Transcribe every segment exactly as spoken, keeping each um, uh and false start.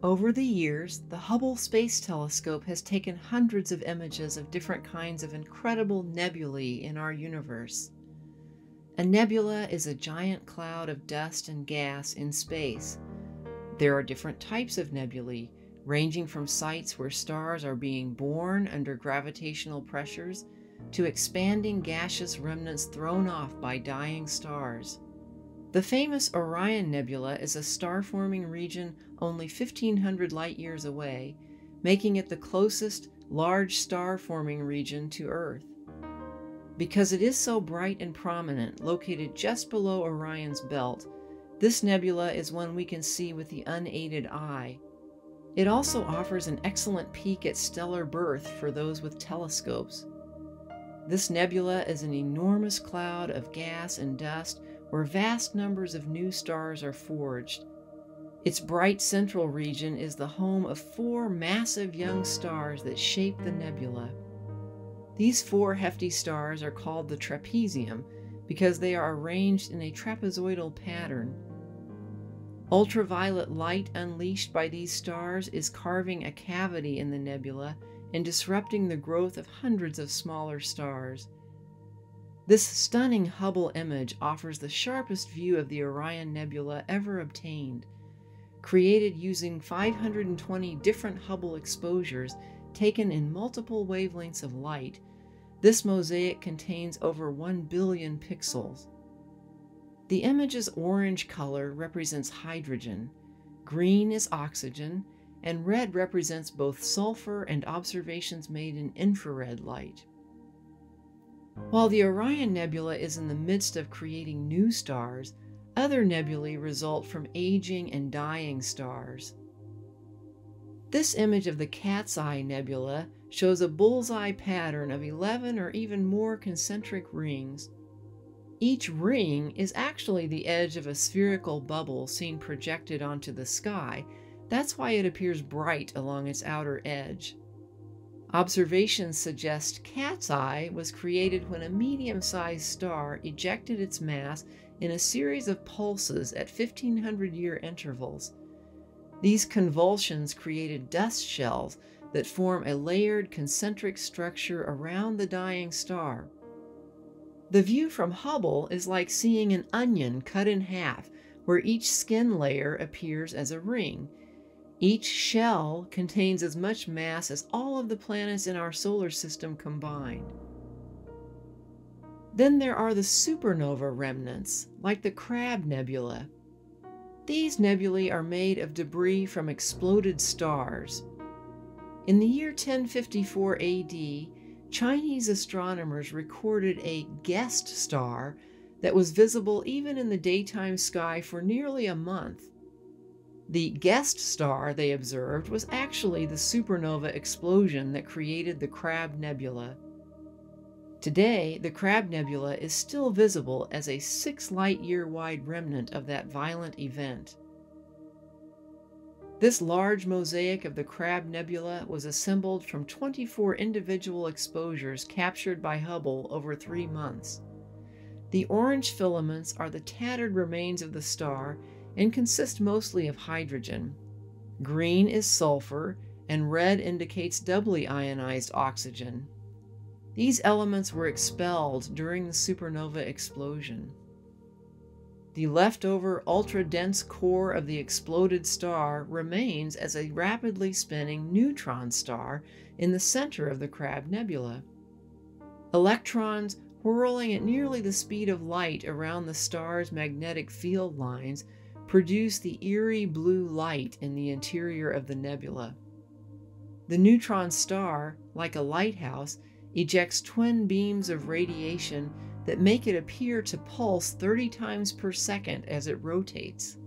Over the years, the Hubble Space Telescope has taken hundreds of images of different kinds of incredible nebulae in our universe. A nebula is a giant cloud of dust and gas in space. There are different types of nebulae, ranging from sites where stars are being born under gravitational pressures to expanding gaseous remnants thrown off by dying stars. The famous Orion Nebula is a star-forming region only fifteen hundred light-years away, making it the closest large star-forming region to Earth. Because it is so bright and prominent, located just below Orion's belt, this nebula is one we can see with the unaided eye. It also offers an excellent peek at stellar birth for those with telescopes. This nebula is an enormous cloud of gas and dust where vast numbers of new stars are forged. Its bright central region is the home of four massive young stars that shape the nebula. These four hefty stars are called the trapezium because they are arranged in a trapezoidal pattern. Ultraviolet light unleashed by these stars is carving a cavity in the nebula and disrupting the growth of hundreds of smaller stars. This stunning Hubble image offers the sharpest view of the Orion Nebula ever obtained. Created using five hundred twenty different Hubble exposures taken in multiple wavelengths of light, this mosaic contains over one billion pixels. The image's orange color represents hydrogen, green is oxygen, and red represents both sulfur and observations made in infrared light. While the Orion Nebula is in the midst of creating new stars, other nebulae result from aging and dying stars. This image of the Cat's Eye Nebula shows a bullseye pattern of eleven or even more concentric rings. Each ring is actually the edge of a spherical bubble seen projected onto the sky. That's why it appears bright along its outer edge. Observations suggest Cat's Eye was created when a medium-sized star ejected its mass in a series of pulses at fifteen hundred year intervals. These convulsions created dust shells that form a layered concentric structure around the dying star. The view from Hubble is like seeing an onion cut in half, where each skin layer appears as a ring. Each shell contains as much mass as all of the planets in our solar system combined. Then there are the supernova remnants, like the Crab Nebula. These nebulae are made of debris from exploded stars. In the year ten fifty-four A D, Chinese astronomers recorded a guest star that was visible even in the daytime sky for nearly a month. The guest star they observed was actually the supernova explosion that created the Crab Nebula. Today, the Crab Nebula is still visible as a six light-year wide remnant of that violent event. This large mosaic of the Crab Nebula was assembled from twenty-four individual exposures captured by Hubble over three months. The orange filaments are the tattered remains of the star and consist mostly of hydrogen. Green is sulfur, and red indicates doubly ionized oxygen. These elements were expelled during the supernova explosion. The leftover ultra-dense core of the exploded star remains as a rapidly spinning neutron star in the center of the Crab Nebula. Electrons whirling at nearly the speed of light around the star's magnetic field lines produce the eerie blue light in the interior of the nebula. The neutron star, like a lighthouse, ejects twin beams of radiation that make it appear to pulse thirty times per second as it rotates.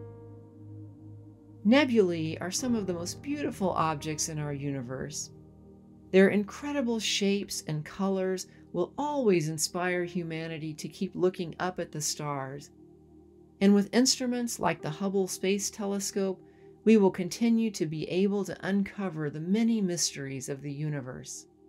Nebulae are some of the most beautiful objects in our universe. Their incredible shapes and colors will always inspire humanity to keep looking up at the stars. And with instruments like the Hubble Space Telescope, we will continue to be able to uncover the many mysteries of the universe.